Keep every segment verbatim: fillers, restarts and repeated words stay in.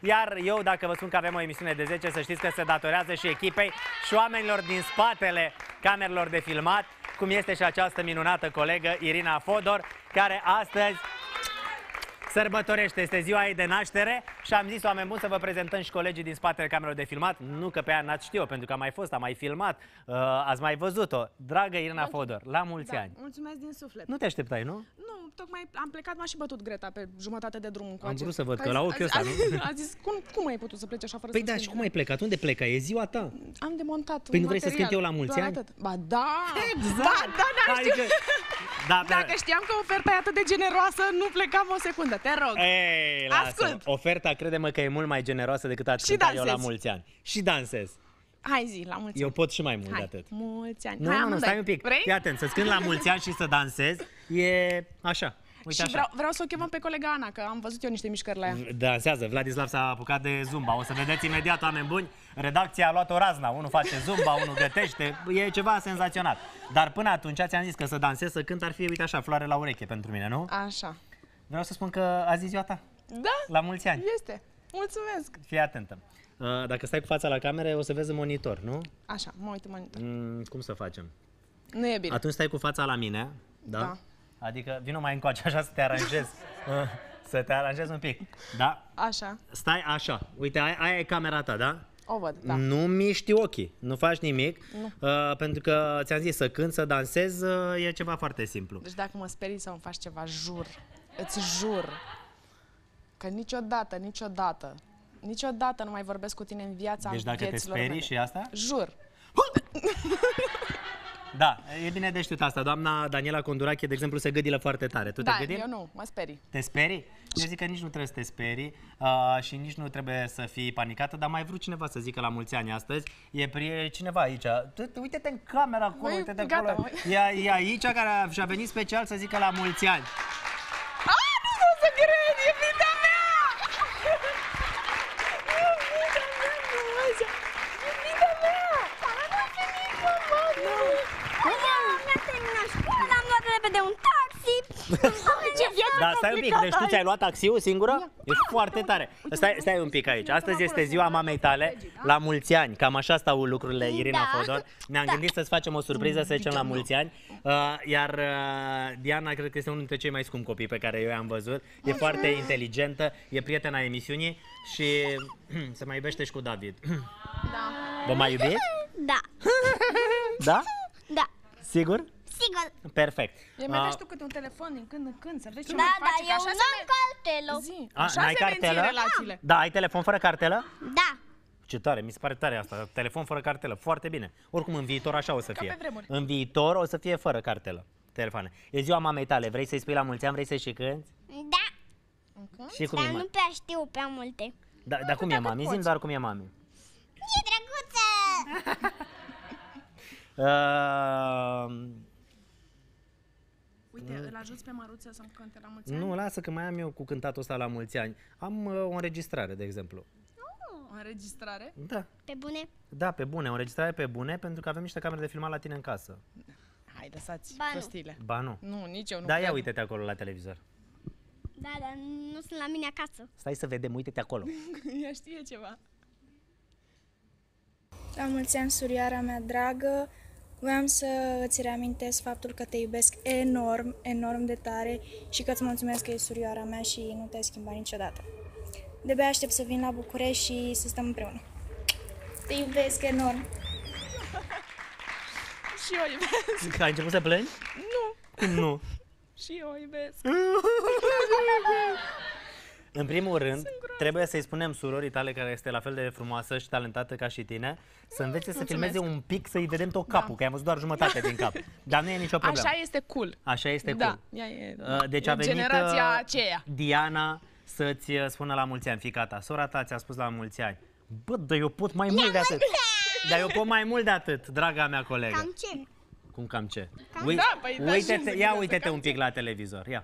Iar eu, dacă vă spun că avem o emisiune de zece, să știți că se datorează și echipei și oamenilor din spatele camerelor de filmat, cum este și această minunată colegă Irina Fodor, care astăzi sărbătorește, este ziua ei de naștere și am zis, oameni buni, să vă prezentăm și colegii din spatele camerelor de filmat. Nu că pe ea n-ați știu, pentru că a mai fost, a mai filmat, uh, ați mai văzut-o. Dragă Irina Fodor, la mulți da, ani. Mulțumesc din suflet. Nu te așteptai, nu? Nu, tocmai am plecat, m-a și bătut Greta pe jumătate de drum încoace. Am vrut să văd, că, că la ochiul ăsta, nu? A zis, cum, cum ai putut să pleci așa fără Păi să da, și cum ai plecat? Unde pleca? E ziua ta. Am demontat. Păi nu vrei să-ți cânt eu la mulți ani? Atât. Ba da! Exact! Da, da, da, adică... știu. Da, Dacă știam că oferta e atât de generoasă, nu plecam o secundă, te rog. Ei, lasă. Ascult. Oferta, crede-mă că e mult mai generoasă decât ați cânta eu la mulți ani. Și dansez. Hai zi, la mulți Eu ani. pot și mai mult Hai, de atât. mulți ani. Nu, Hai, nu, nu, amândoi. stai un pic. Vrei? Fii atent, să-ți cânt la mulți ani și să dansez e așa. Uite Și așa. vreau, vreau să o chemăm pe colega Ana, că am văzut eu niște mișcări la ea. Dansează. Vladislav s-a apucat de zumba. O să vedeți imediat, oameni buni. Redacția a luat o razna. Unul face zumba, unul gătește. E ceva senzațional. Dar până atunci ți-am zis că să dansez, să cânt ar fi, uite așa, floare la ureche pentru mine, nu? Așa. Vreau să spun că azi e ziua ta. Da? La mulți ani. Este. Mulțumesc. Fii atentă. Dacă stai cu fața la cameră, o să vezi în monitor, nu? Așa, mă uit în monitor. Mm, cum să facem? Nu e bine. Atunci stai cu fața la mine, da? Da. Adică vină mai încoace așa să te aranjez. Să te aranjez un pic. Da? Așa. Stai așa. Uite, aia, aia e camera ta, da? O văd, da. Nu miști ochii, nu faci nimic, Nu. uh, pentru că ți-am zis să cânt, să dansez, uh, e ceva foarte simplu. Deci dacă mă sperii să-mi faci ceva, jur, îți jur, că niciodată, niciodată, niciodată nu mai vorbesc cu tine în viața Deci dacă te vieților sperii mele. și asta? Jur. Da, e bine de știut asta. Doamna Daniela Condurache, de exemplu, se gâdilă foarte tare. Tu Da, te gâdili? eu nu, mă sperii. Te sperii? Eu zic că nici nu trebuie să te sperii uh, și nici nu trebuie să fii panicată, dar mai vrut cineva să zică la mulți ani astăzi. E prie cineva aici. Uite-te în camera acolo, Măi, uite-te gata, acolo. măi. E, e aici care și-a venit special să zică la mulți ani. A, nu vreau să cred, e iubita mea! Iubita mea, frumoasă! Iubita mea! Mi-a terminat școala, am luat repede un taxi. Ce viață Da, stai un pic, deci tu ai. ți-ai luat taxiul singură? Ești foarte tare. Stai, stai un pic aici. Astăzi este ziua mamei tale, la mulți ani. Cam așa stau lucrurile, Irina Da. Fodor. Ne-am gândit să-ți facem o surpriză, să zicem la mulți ani. Uh, iar uh, Diana cred că este unul dintre cei mai scumpi copii pe care eu i-am văzut. E foarte inteligentă, e prietena emisiunii și se mai iubește și cu David. Da. Vă mai iubiți? Da, Da? da, Sigur? sigur. Perfect. E mai dai tu câte un telefon din când în când, să vezi ce Da, mai da, face, că eu așa n-am se cartelă. Zi, A, așa n-ai se mențin cartelă? relațiile. Da, ai telefon fără cartelă? Da, Ce tare, mi se pare tare asta, telefon fără cartelă, foarte bine. Oricum în viitor așa o să Ca fie. pe vremuri. În viitor o să fie fără cartelă, telefoane. E ziua mamei tale, vrei să-i spui la mulți ani, vrei să-i și cânti? da, Și cum dar e, nu mami? prea știu prea multe. Da, dar cum e, mami? Zi-mi doar cum e, mami. E drăguță! Uh, Uite, îl ajuți pe Maruță să-mi cânte la mulți ani? nu, lasă că mai am eu cu cântatul ăsta la mulți ani. Am uh, o înregistrare, de exemplu. O înregistrare? Da, Pe bune? da, pe bune, o înregistrare pe bune, pentru că avem niște camere de filmat la tine în casă. Hai, lăsați Ba nu. prostiile. Ba nu. Nu, nici eu nu Da, ia cred. uite-te acolo la televizor. Da, dar nu sunt la mine acasă. Stai să vedem, uite-te acolo. Ea știe ceva. La mulți ani, surioara mea dragă, voiam să îți reamintesc faptul că te iubesc enorm, enorm de tare și că îți mulțumesc că ești surioara mea și nu te-ai schimbat niciodată. De-abia aștept să vin la București și să stăm împreună. Te iubesc enorm! Și eu iubesc. Că ai început să plângi? Nu, Cum nu? și eu iubesc. În primul rând, trebuie să-i spunem surorii tale, care este la fel de frumoasă și talentată ca și tine, să învețe să filmeze un pic, să-i vedem tot capul, că ai văzut doar jumătate din cap. Dar nu e nicio problemă. Așa este cool. Așa este Da, cool. ea e, Uh, Deci e a venit generația uh, aceea. Diana să-ți uh, spună la mulți ani, fiica ta. Sora ta ți-a spus la mulți ani. Bă, dar eu pot mai mult de atât. Dar eu pot mai mult de atât, draga mea colegă. Cam ce? Cum cam ce? Cam Ui- da, păi da, uite-te, și ia să uite-te cam un pic ce? la televizor, ia.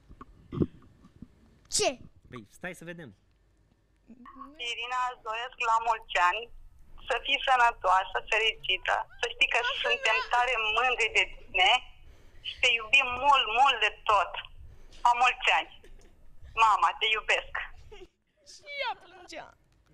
Ce? Păi, stai să vedem. Irina, îți doresc la mulți ani, să fii sănătoasă, fericită, să știi că suntem tare mândri de tine și te iubim mult, mult de tot. La mulți ani. Mama, te iubesc. Și ea plângea.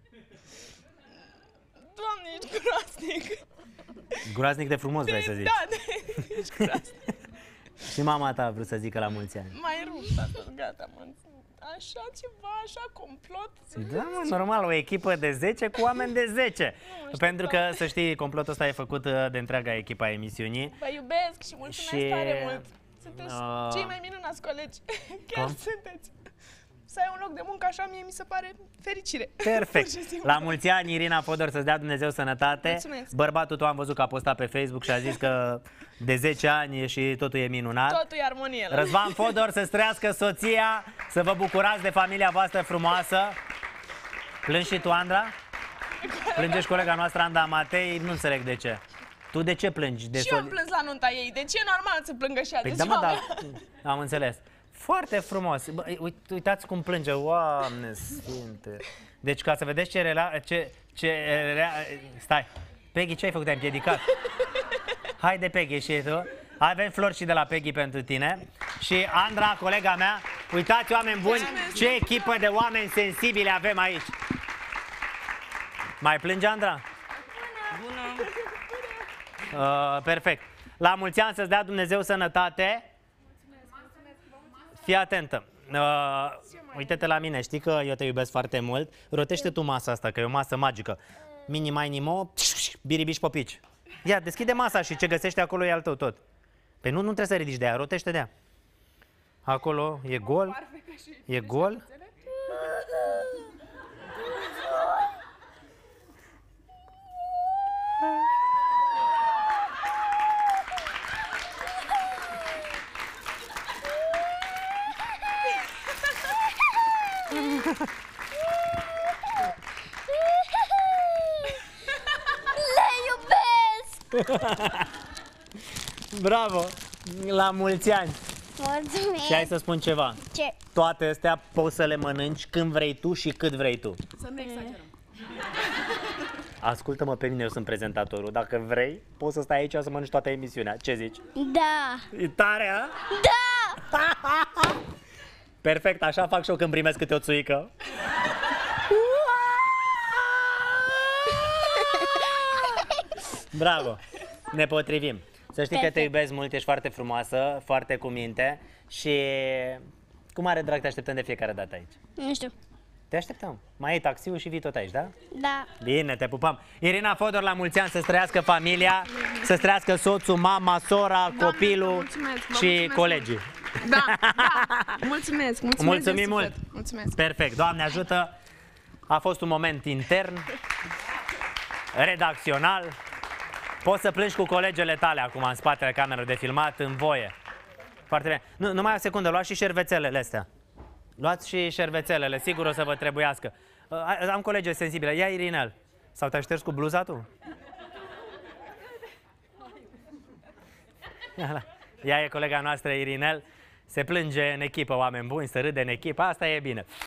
Doamne, ești groaznic. Groaznic de frumos, vrei să zici. Da, de, ești groaznic. Și mama ta a vrut să zică la mulți ani. Mai rupt, tată, gata, mă. Așa ceva, așa complot. Da, mă, normal, o echipă de zece cu oameni de zece. Pentru că, să știi, complotul ăsta e făcut de întreaga echipa a emisiunii. Vă iubesc și mulțumesc Și- tare mult. Sunteți Uh, cei mai minunați colegi. Chiar cum? sunteți. Să ai un loc de muncă așa, mie mi se pare fericire. Perfect. Pur și simplu. La mulți ani, Irina Fodor, să-ți dea Dumnezeu sănătate. Mulțumesc. Bărbatul tău am văzut că a postat pe Facebook și a zis că de zece ani și totul e minunat. Totul e armonie. la- Răzvan Fodor, să-ți trăiască soția, să vă bucurați de familia voastră frumoasă. Plângi și tu, Andra? Plânge și colega noastră, Anda Matei, nu înțeleg de ce. Tu de ce plângi? De Și eu am soli- plâns la nunta ei, deci e normal să plângă și ea Păi de da, mă, ziua da, mea. am înțeles. Foarte frumos. Bă, uit- uitați cum plânge. Oamne sfinte. Deci ca să vedeți ce... Rela, ce, ce rea, stai. Peggy, ce ai făcut? Te-ai împiedicat. Haide, Peggy, și tu. Avem flori și de la Peggy pentru tine. Și Andra, colega mea, uitați, oameni buni, ce echipă de oameni sensibili avem aici. Mai plânge, Andra? Bună. Uh, perfect. La mulți ani să-ți dea Dumnezeu sănătate. Fii atentă. Uh, uite-te la mine, știi că eu te iubesc foarte mult. Rotește tu masa asta, că e o masă magică. Mini, mai nimo, biribiși popici. Ia, deschide masa și ce găsești acolo e al tău tot. Păi nu, nu trebuie să ridici de aia, rotește de aia. Acolo e gol. E gol. Le iubesc! Bravo! La mulți ani! Mulțumesc! Și hai să spun ceva. Ce? Toate astea poți să le mănânci când vrei tu și cât vrei tu. Să nu exagerăm. Ascultă-mă pe mine, eu sunt prezentatorul. Dacă vrei, poți să stai aici să mănânci toată emisiunea. Ce zici? Da! E tare, a? Da! Perfect, așa fac și eu când primesc câte o țuică. Bravo! Ne potrivim. Să știi că te Perfect. iubesc mult, ești foarte frumoasă, foarte cu minte și cu mare drag te așteptăm de fiecare dată aici. Nu știu. Te așteptăm. Mai ai taxiul și vii tot aici, da? Da. Bine, te pupăm. Irina Fodor, la mulți ani, să-ți trăiască familia, să-ți trăiască soțul, mama, sora, copilul mulțumesc, vă și mulțumesc colegii. Da, da. Mulțumesc, mulțumesc. Mulțumim din mult. suflet. Mulțumesc. Perfect. Doamne ajută. A fost un moment intern, redacțional. Poți să plângi cu colegele tale acum în spatele camerei de filmat, în voie. Foarte bine. Nu, numai o secundă, luați și șervețelele astea. Luați și șervețelele, sigur o să vă trebuiască. Uh, Am colege sensibile. Ia, Irinel. Sau te-ai șters cu bluza tu? Ea e colega noastră, Irinel. Se plânge în echipă, oameni buni, să râde în echipă. Asta e bine.